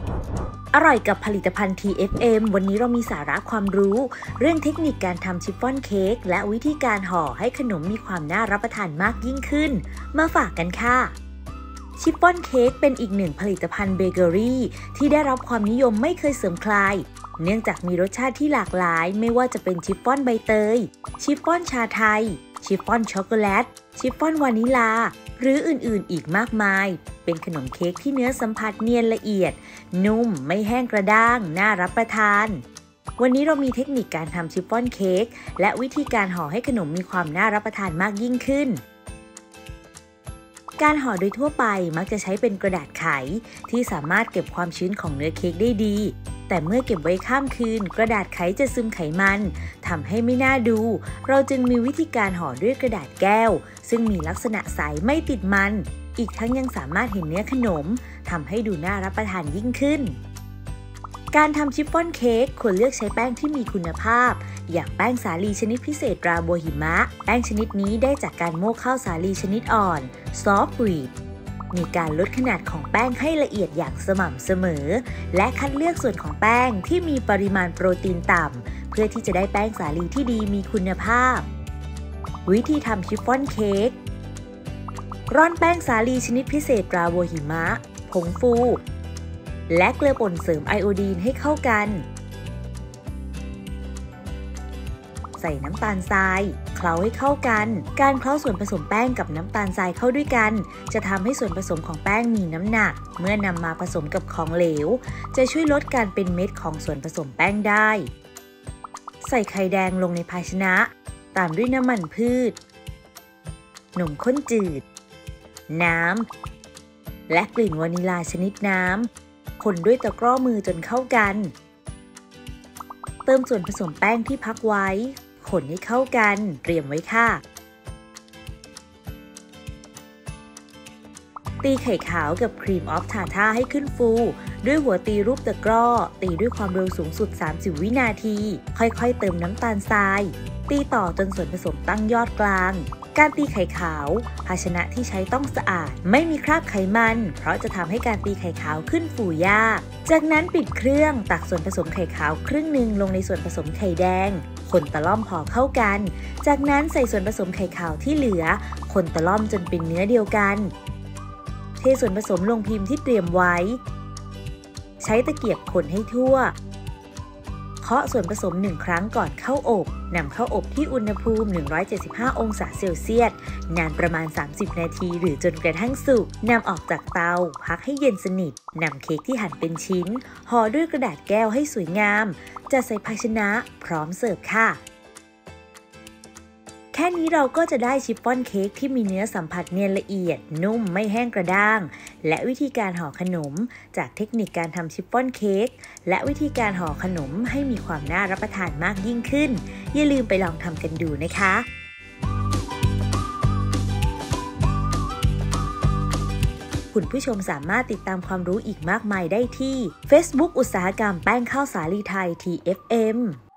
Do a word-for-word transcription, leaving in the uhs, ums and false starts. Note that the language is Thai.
อร่อยกับผลิตภัณฑ์ ที เอฟ เอ็ม วันนี้เรามีสาระความรู้เรื่องเทคนิคการทำชิฟฟ่อนเค้กและวิธีการห่อให้ขนมมีความน่ารับประทานมากยิ่งขึ้นมาฝากกันค่ะชิฟฟ่อนเค้กเป็นอีกหนึ่งผลิตภัณฑ์เบเกอรี่ที่ได้รับความนิยมไม่เคยเสื่อมคลายเนื่องจากมีรสชาติที่หลากหลายไม่ว่าจะเป็นชิฟฟ่อนใบเตยชิฟฟ่อนชาไทยชิฟฟ่อนช็อกโกแลตชิฟฟ่อนวานิลาหรืออื่นๆอีกมากมายเป็นขนมเค้กที่เนื้อสัมผัสเนียนละเอียดนุ่มไม่แห้งกระด้างน่ารับประทานวันนี้เรามีเทคนิคการทำชิฟฟ่อนเค้กและวิธีการห่อให้ขนมมีความน่ารับประทานมากยิ่งขึ้นการห่อโดยทั่วไปมักจะใช้เป็นกระดาษไขที่สามารถเก็บความชื้นของเนื้อเค้กได้ดีแต่เมื่อเก็บไว้ข้ามคืนกระดาษไขจะซึมไขมันทำให้ไม่น่าดูเราจึงมีวิธีการห่อด้วยกระดาษแก้วซึ่งมีลักษณะใสไม่ติดมันอีกทั้งยังสามารถเห็นเนื้อขนมทำให้ดูน่ารับประทานยิ่งขึ้นการทำชิฟฟ่อนเค้กควรเลือกใช้แป้งที่มีคุณภาพอย่างแป้งสาลีชนิดพิเศษราบัวหิมะแป้งชนิดนี้ได้จากการโม่ข้าวสาลีชนิดอ่อนซอฟต์วีดมีการลดขนาดของแป้งให้ละเอียดอย่างสม่ำเสมอและคัดเลือกส่วนของแป้งที่มีปริมาณโปรตีนต่ำเพื่อที่จะได้แป้งสาลีที่ดีมีคุณภาพวิธีทำชิฟฟ่อนเค้กร่อนแป้งสาลีชนิดพิเศษราบัวหิมะผงฟูและเกลือป่นเสริมไอโอดีนให้เข้ากันใส่น้ำตาลทรายเคล้าให้เข้ากันการเคล้าส่วนผสมแป้งกับน้ำตาลทรายเข้าด้วยกันจะทำให้ส่วนผสมของแป้งมีน้ำหนักเมื่อนำมาผสมกับของเหลวจะช่วยลดการเป็นเม็ดของส่วนผสมแป้งได้ใส่ไข่แดงลงในภาชนะตามด้วยน้ำมันพืชนมข้นจืดน้ำและกลิ่นวานิลาชนิดน้ำคนด้วยตะกร้อมือจนเข้ากันเติมส่วนผสมแป้งที่พักไว้คนให้เข้ากันเตรียมไว้ค่ะตีไข่ขาวกับครีมออฟทาท่าให้ขึ้นฟูด้วยหัวตีรูปตะกร้อตีด้วยความเร็วสูงสุดสามสิบวินาทีค่อยๆเติมน้ำตาลทรายตีต่อจนส่วนผสมตั้งยอดกลางการตีไข่ขาวภาชนะที่ใช้ต้องสะอาดไม่มีคราบไขมันเพราะจะทำให้การตีไข่ขาวขึ้นฟูยากจากนั้นปิดเครื่องตักส่วนผสมไข่ขาวครึ่งหนึ่งลงในส่วนผสมไข่แดงคนตะล่อมพอเข้ากันจากนั้นใส่ส่วนผสมไข่ขาวที่เหลือคนตะล่อมจนเป็นเนื้อเดียวกันเทส่วนผสมลงพิมพ์ที่เตรียมไว้ใช้ตะเกียบคนให้ทั่วเคาะส่วนผสมหนึ่งครั้งก่อนเข้าอบนำเข้าอบที่อุณหภูมิหนึ่งร้อยเจ็ดสิบห้าองศาเซลเซียสนานประมาณสามสิบนาทีหรือจนกระทั่งสุกนำออกจากเตาพักให้เย็นสนิทนำเค้กที่หั่นเป็นชิ้นห่อด้วยกระดาษแก้วให้สวยงามจัดใส่ภาชนะพร้อมเสิร์ฟค่ะแค่นี้เราก็จะได้ชิฟฟ่อนเค้กที่มีเนื้อสัมผัสเนียนละเอียดนุ่มไม่แห้งกระด้างและวิธีการห่อขนมจากเทคนิคการทำชิฟฟ่อนเค้กและวิธีการห่อขนมให้มีความน่ารับประทานมากยิ่งขึ้นอย่าลืมไปลองทำกันดูนะคะคุณผู้ชมสามารถติดตามความรู้อีกมากมายได้ที่ Facebook อุตสาหกรรมแป้งข้าวสาลีไทย ที เอฟ เอ็ม